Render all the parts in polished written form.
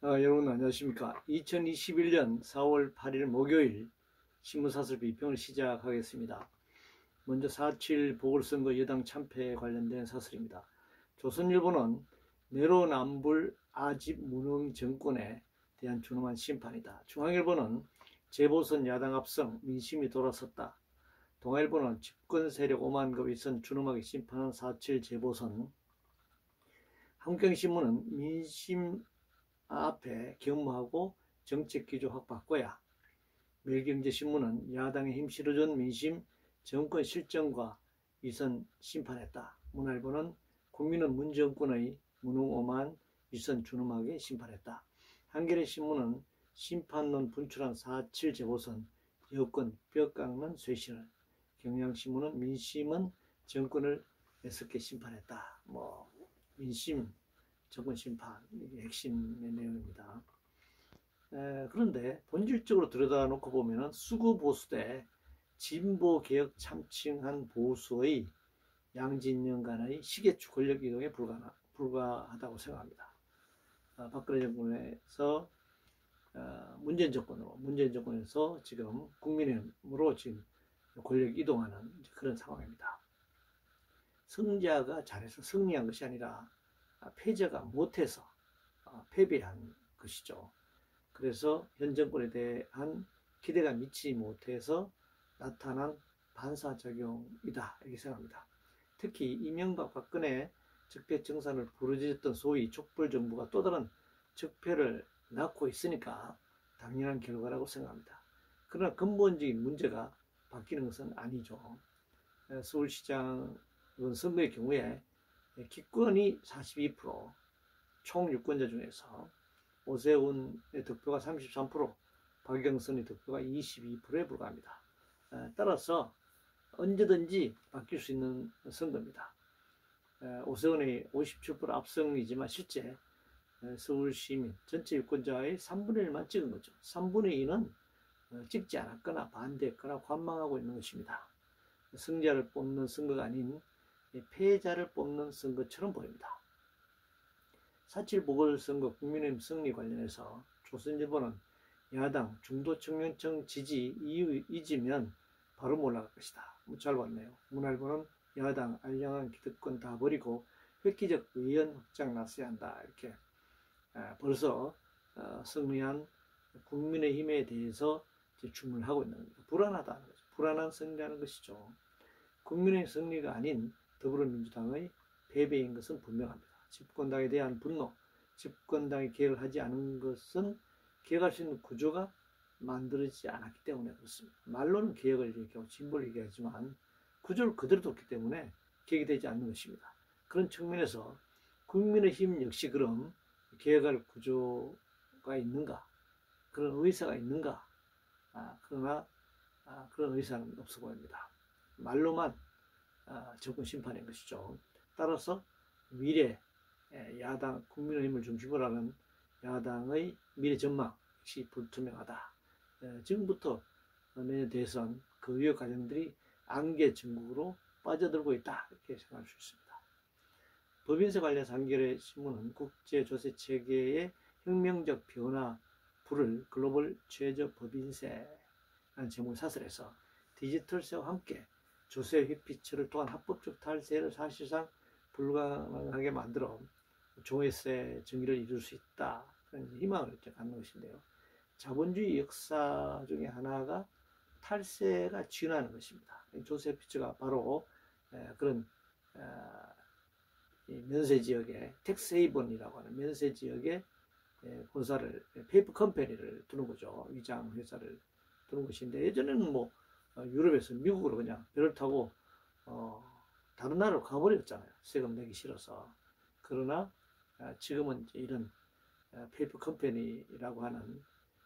여러분 안녕하십니까. 2021년 4월 8일 목요일 신문사설 비평을 시작하겠습니다. 먼저 4.7 보궐선거 여당 참패에 관련된 사설입니다. 조선일보는 내로남불 아집 무능 정권에 대한 준엄한 심판이다. 중앙일보는 재보선 야당 압승 민심이 돌아섰다. 동아일보는 집권 세력 5만 급 위선 준엄하게 심판한 4.7 재보선. 한국경신문은 민심 앞에 겸허하고 정책 기조 확 바꿔야. 매일경제신문은 야당의 힘 실어준 민심 정권 실정과 위선 심판했다. 문화일보는 국민은 문 정권의 무능오만 위선 준엄하게 심판했다. 한겨레신문은 심판론 분출한 4.7 재보선 여권 뼈 깎는 쇄신을. 경향신문은 민심은 정권을 애석게 심판했다. 민심 정권 심판, 이게 핵심의 내용입니다. 그런데 본질적으로 들여다놓고 보면 수구 보수 대 진보 개혁 참칭한 보수의 양진영 간의 시계추 권력 이동에 불과하다고 생각합니다. 박근혜 정권에서 문재인 정권에서 지금 국민의힘으로 지금 권력 이동하는 그런 상황입니다. 승자가 잘해서 승리한 것이 아니라 패자가 못해서 패배한 것이죠. 그래서 현 정권에 대한 기대가 미치지 못해서 나타난 반사작용이다 이렇게 생각합니다. 특히 이명박 박근혜 적폐청산을 부르짖었던 소위 촛불정부가 또 다른 적폐를 낳고 있으니까 당연한 결과라고 생각합니다. 그러나 근본적인 문제가 바뀌는 것은 아니죠. 서울시장 선거의 경우에 기권이 42%, 총 유권자 중에서 오세훈의 득표가 33%, 박영선의 득표가 22%에 불과합니다. 따라서 언제든지 바뀔 수 있는 선거입니다. 오세훈의 57% 압승이지만 실제 서울 시민 전체 유권자의 3분의 1만 찍은 거죠. 3분의 2는 찍지 않았거나 반대했거나 관망하고 있는 것입니다. 승자를 뽑는 선거가 아닌 패자를 뽑는 선거처럼 보입니다. 4.7 보궐선거 국민의힘 승리 관련해서 조선일보는 야당 중도청년층 지지 이유 잊으면 바로 올라갈 것이다. 잘 봤네요. 문화일보는 야당 알량한 기득권 다 버리고 획기적 의원 확장 나서야 한다. 이렇게 벌써 승리한 국민의힘에 대해서 주문을 하고 있는 겁니다. 불안하다는 거죠. 불안한 승리라는 것이죠. 국민의 승리가 아닌 더불어민주당의 패배인 것은 분명합니다. 집권당에 대한 분노, 집권당이 개혁을 하지 않은 것은 개혁할 수 있는 구조가 만들어지지 않았기 때문에 그렇습니다. 말로는 개혁을 얘기하고 진보를 얘기하지만 구조를 그대로 뒀기 때문에 개혁이 되지 않는 것입니다. 그런 측면에서 국민의힘 역시 그럼 개혁할 구조가 있는가, 그런 의사가 있는가, 그러나 그런 의사는 없어 보입니다. 말로만 정권 심판인 것이죠. 따라서 미래 야당 국민의힘을 중심으로 하는 야당의 미래 전망 역시 불투명하다. 지금부터 내년 대선 그 유효 과정들이 안개 전국으로 빠져들고 있다 이렇게 생각할 수 있습니다. 법인세 관련해서 한겨레 신문은 국제 조세 체계의 혁명적 변화 불을 글로벌 최저 법인세라는 제목의 사설에서 디지털세와 함께 조세 회피처를 통한 합법적 탈세를 사실상 불가능하게 만들어 조회세 정의를 이룰 수 있다. 그런 희망을 갖는 것인데요. 자본주의 역사 중에 하나가 탈세가 진화하는 것입니다. 조세 회피처가 바로 그런 면세 지역에 텍스 헤이븐이라고 하는 면세 지역에 본사를 페이퍼 컴퍼니를 두는 거죠. 위장 회사를 두는 것인데 예전에는 유럽에서 미국으로 그냥 배를 타고 다른 나라로 가버렸잖아요. 세금 내기 싫어서. 그러나 지금은 이런 페이퍼 컴퍼니라고 하는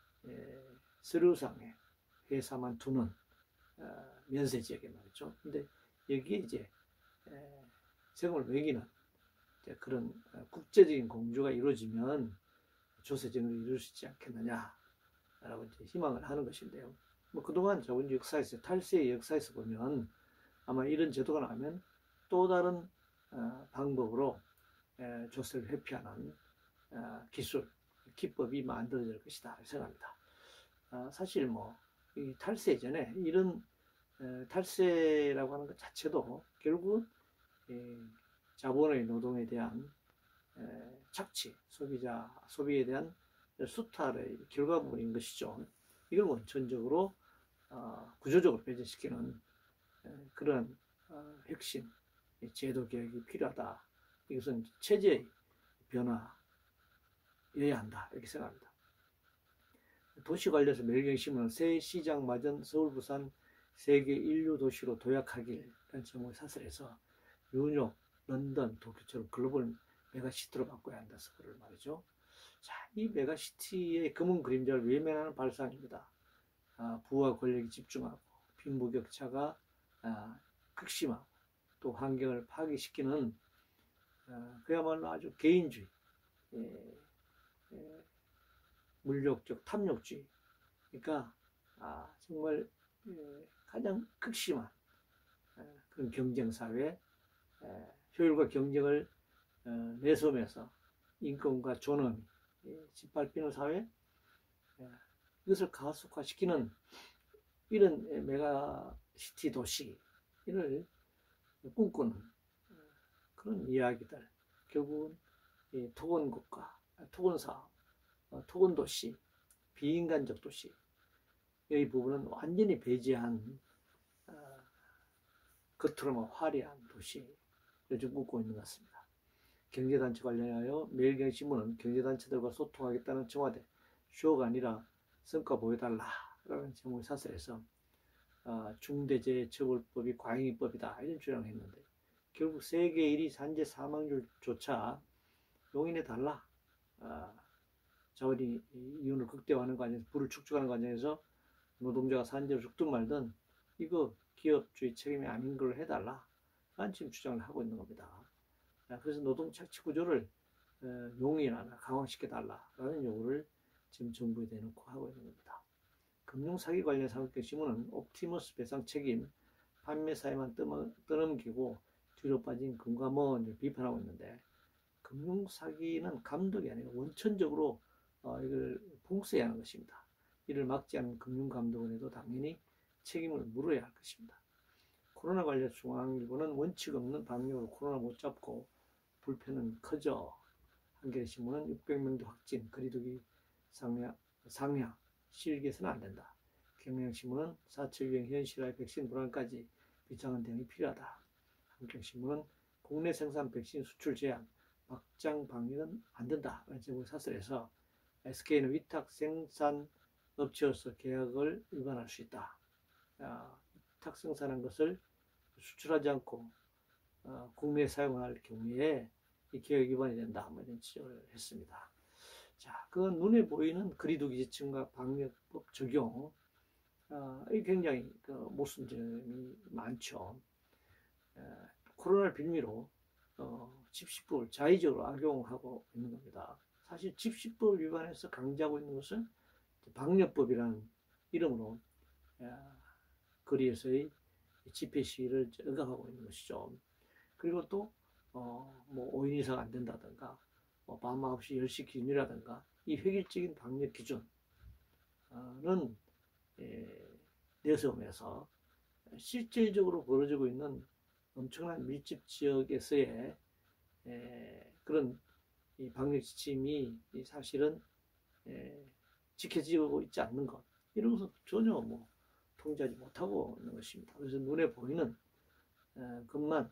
서류상의 회사만 두는 면세 지역에 말이죠. 근데 여기에 이제 세금을 매기는 그런 국제적인 공조가 이루어지면 조세 정의를 이룰 수 있지 않겠느냐라고 이제 희망을 하는 것인데요. 그동안 자본주의 역사에서 탈세의 역사에서 보면 아마 이런 제도가 나오면 또 다른 방법으로 조세를 회피하는 기술, 기법이 만들어질 것이다 생각합니다. 사실 이 탈세 전에 이런 탈세라고 하는 것 자체도 결국은 자본의 노동에 대한 착취, 소비에 대한 수탈의 결과물인 것이죠. 이걸 원천적으로 구조적으로 배제시키는 그런 핵심 제도 개혁이 필요하다. 이것은 체제의 변화여야 한다 이렇게 생각합니다. 도시 관련해서 매일경신문은 새 시장 맞은 서울, 부산 세계 인류 도시로 도약하기라는 제목을 사설해서 뉴욕, 런던, 도쿄처럼 글로벌 메가시티로 바꿔야 한다 그를 말이죠. 자, 이 메가시티의 검은 그림자를 외면하는 발상입니다. 부와 권력이 집중하고 빈부격차가 극심하고 또 환경을 파괴시키는 그야말로 아주 개인주의, 물욕적 탐욕주의, 그러니까 정말 가장 극심한 그런 경쟁사회, 효율과 경쟁을 내세우면서 인권과 존엄이 짓밟히는 사회, 이것을 가속화시키는 이런 메가시티 도시를 꿈꾸는 그런 이야기들, 결국은 토건국가, 토건사업, 토건도시, 비인간적 도시, 이 부분은 완전히 배제한 겉으로만 화려한 도시를 좀 꿈꾸고 있는 것 같습니다. 경제단체 관련하여 매일경신문은 경제단체들과 소통하겠다는 청와대 쇼가 아니라 성과 보여달라라는 제목의 사설에서 중대재해처벌법이 과잉입법이다 이런 주장을 했는데 결국 세계 1위 산재 사망률조차 용인해달라. 자원이 이윤을 극대화하는 과정에서 부를 축적하는 과정에서 노동자가 산재로 죽든 말든 이거 기업주의 책임이 아닌 걸 해달라 라는 지금 주장을 하고 있는 겁니다. 그래서 노동 착취 구조를 용인하나 강화시켜달라라는 요구를 지금 정부에 대놓고 하고 있는 겁니다. 금융사기 관련 산업경신문은 옵티머스 배상 책임 판매사에만 떠넘기고 뒤로 빠진 금감원을 비판하고 있는데 금융사기는 감독이 아니라 원천적으로 이걸 봉쇄해야 하는 것입니다. 이를 막지 않은 금융감독원에도 당연히 책임을 물어야 할 것입니다. 코로나 관련 중앙일보는 원칙 없는 방역으로 코로나 못 잡고 불편은 커져. 한겨레신문은 600명도 확진, 거리두기 상향, 실기해서는 안 된다. 경향신문은 4차 유행 현실화의 백신 불안까지 비상한 대응이 필요하다. 한경신문은 국내 생산 백신 수출 제한, 막장 방역은 안 된다. 라는 제목을 사설해서 SK는 위탁 생산 업체로서 계약을 위반할 수 있다. 위탁 생산한 것을 수출하지 않고 국내에 사용할 경우에 이 계약 위반이 된다. 이런 지적을 했습니다. 자, 그 눈에 보이는 거리두기 지침과 방역법 적용, 이 굉장히 모순점이 많죠. 코로나를 빌미로 집시법을 자의적으로 악용하고 있는 겁니다. 사실 집시법을 위반해서 강제하고 있는 것은 방역법이라는 이름으로 거리에서의 집회 시위를 억압하고 있는 것이죠. 그리고 또 5인 이상 안 된다든가 밤 9시 10시 기준이라든가 이 획일적인 방역 기준은 내세우면서 실질적으로 벌어지고 있는 엄청난 밀집 지역에서의 그런 이 방역 지침이 사실은 지켜지고 있지 않는 것, 이런 것은 전혀 통제하지 못하고 있는 것입니다. 그래서 눈에 보이는 것만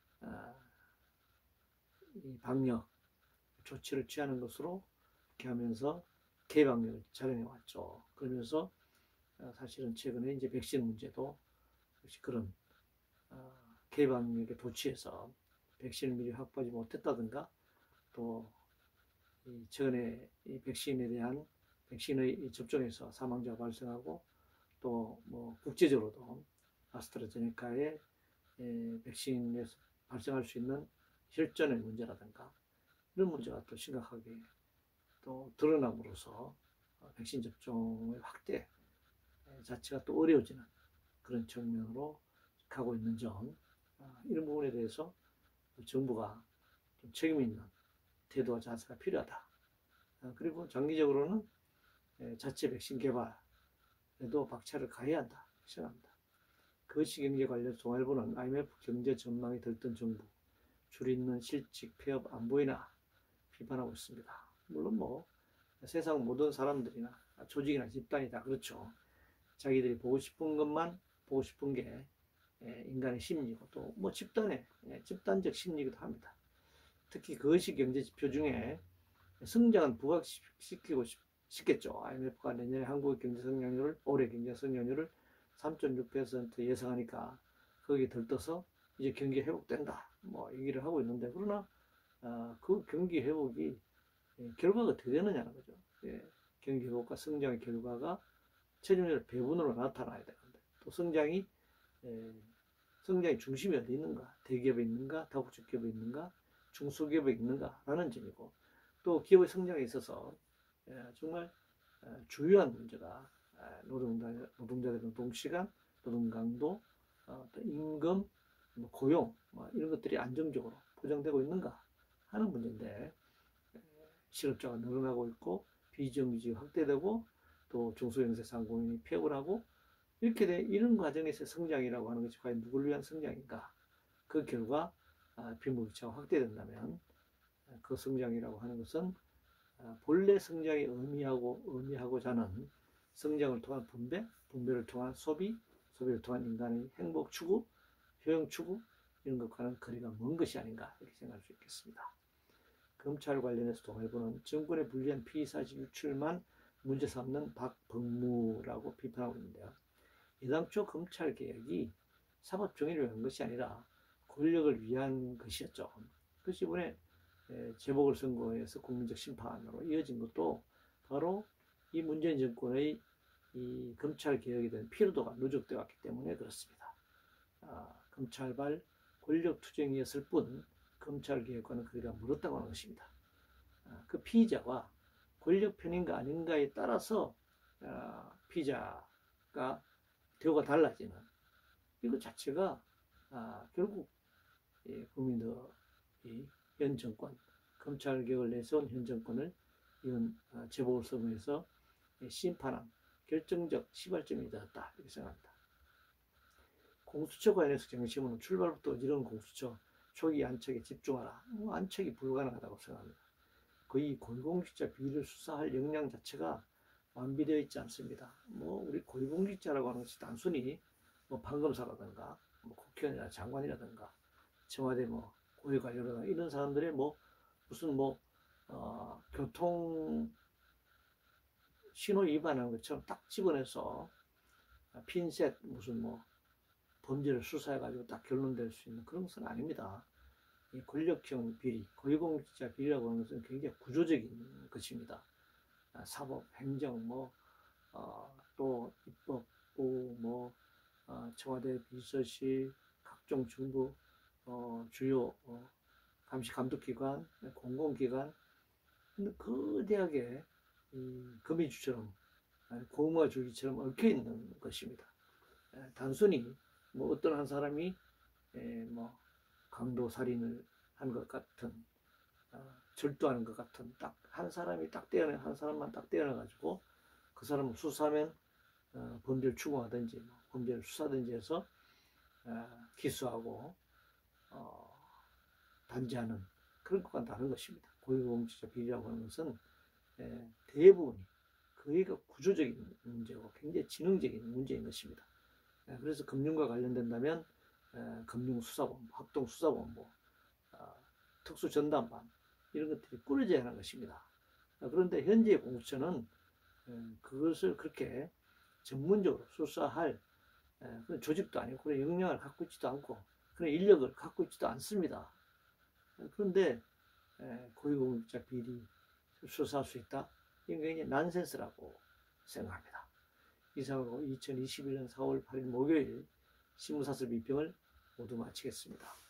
이 방역 조치를 취하는 것으로 이렇게 하면서 개방력을 작용해 왔죠. 그러면서 사실은 최근에 이제 백신 문제도 역시 그런 개방력에 도취해서 백신을 미리 확보하지 못했다든가 또 최근에 이 백신에 대한 백신의 접종에서 사망자가 발생하고 또 국제적으로도 아스트라제네카의 백신에서 발생할 수 있는 혈전의 문제라든가 이런 문제가 또 심각하게 또 드러남으로써 백신 접종의 확대 자체가 또 어려워지는 그런 측면으로 가고 있는 점, 이런 부분에 대해서 정부가 좀 책임 있는 태도와 자세가 필요하다. 그리고 장기적으로는 자체 백신 개발에도 박차를 가해야 한다 생각합니다. 거시경제 관련 동아일보는 IMF 경제 전망이 들뜬 정부, 줄 있는 실직, 폐업 안 보이나 비판하고 있습니다. 물론 뭐 세상 모든 사람들이나 조직이나 집단이 다 그렇죠. 자기들이 보고 싶은 것만 보고 싶은 게 인간의 심리고 또 뭐 집단적 심리이기도 합니다. 특히 거시경제 지표 중에 성장은 부각시키고 싶겠죠. IMF가 내년에 한국의 경제 성장률을 올해 경제 성장률을 3.6% 예상하니까 거기에 들떠서 이제 경기 회복된다 뭐 얘기를 하고 있는데, 그러나 그 경기 회복이 결과가 어떻게 되느냐는 거죠. 경기 회복과 성장의 결과가 체중률 배분으로 나타나야 되는데, 또 성장이 중심이 어디 있는가, 대기업에 있는가, 다국적 기업에 있는가, 중소기업에 있는가라는 점이고, 또 기업의 성장에 있어서 정말 주요한 문제가 노동자들의 노동시간, 노동강도, 또 임금, 고용 이런 것들이 안정적으로 보장되고 있는가 하는 문제인데, 실업자가 늘어나고 있고 비정규직이 확대되고 또 중소형사 상공인이 폐업을 하고 이런 과정에서 성장이라고 하는 것이 과연 누구를 위한 성장인가? 그 결과 빈부격차가 확대된다면 그 성장이라고 하는 것은 본래 성장이 의미하고자 하는 성장을 통한 분배를 통한 소비를 통한 인간의 행복 추구, 효용 추구 이런 것과는 거리가 먼 것이 아닌가 이렇게 생각할 수 있겠습니다. 검찰 관련해서 동아일보는 정권에 불리한 피의사실 유출만 문제 삼는 박범무라고 비판하고 있는데요. 애당초 검찰개혁이 사법정의를 위한 것이 아니라 권력을 위한 것이었죠. 그래서 이번에 재보궐선거에서 국민적 심판으로 이어진 것도 바로 이 문재인 정권의 이 검찰개혁에 대한 피로도가 누적되어 왔기 때문에 그렇습니다. 검찰발 권력투쟁이었을 뿐 검찰개혁과는 거리가 멀었다고 하는 것입니다. 그 피의자와 권력 편인가 아닌가에 따라서 피의자가 대우가 달라지는 이것 자체가 결국 국민들이 현 정권, 검찰개혁을 내세운 현 정권을 이번 재보궐선거에서 심판한 결정적 시발점이 되었다 이렇게 생각합니다. 공수처 관련해서 정치문은 출발부터 어지러운 공수처 초기 안착에 집중하라. 안착이 불가능하다고 생각합니다. 거의 고위공직자 비리를 수사할 역량 자체가 완비되어 있지 않습니다. 우리 고위공직자라고 하는 것이 단순히 판검사라든가 국회의원이나 장관이라든가 청와대 고위관료라든가 이런 사람들의 무슨 교통 신호 위반하는 것처럼 딱 집어내서 핀셋 무슨 범죄를 수사해가지고 딱 결론될 수 있는 그런 것은 아닙니다. 이 권력형 비리, 고위공직자 비리라고 하는 것은 굉장히 구조적인 것입니다. 사법, 행정, 또 입법부, 청와대 비서실, 각종 정부 주요 감시 감독기관, 공공기관, 거대하게 거미줄처럼 고구마 줄기처럼 얽혀 있는 것입니다. 단순히 어떤 한 사람이 강도 살인을 한 것 같은, 절도하는 것 같은 딱 한 사람만 딱 떼어내 가지고 그 사람을 수사하면 범죄를 추궁하든지 범죄를 수사하든지 해서 기소하고 단죄하는 그런 것과는 다른 것입니다. 고위공직자 비리라고 하는 것은 대부분이 거의가 구조적인 문제고 굉장히 지능적인 문제인 것입니다. 그래서 금융과 관련된다면 금융수사본부, 합동수사본부, 특수전담반 이런 것들이 꾸려져야 하는 것입니다. 그런데 현재의 공수처는 그것을 그렇게 전문적으로 수사할 그런 조직도 아니고 그런 역량을 갖고 있지도 않고 그런 인력을 갖고 있지도 않습니다. 그런데 고위공직자 비리 수사할 수 있다? 이건 굉장히 난센스라고 생각합니다. 이상으로 2021년 4월 8일 목요일 신문사설 비평을 모두 마치겠습니다.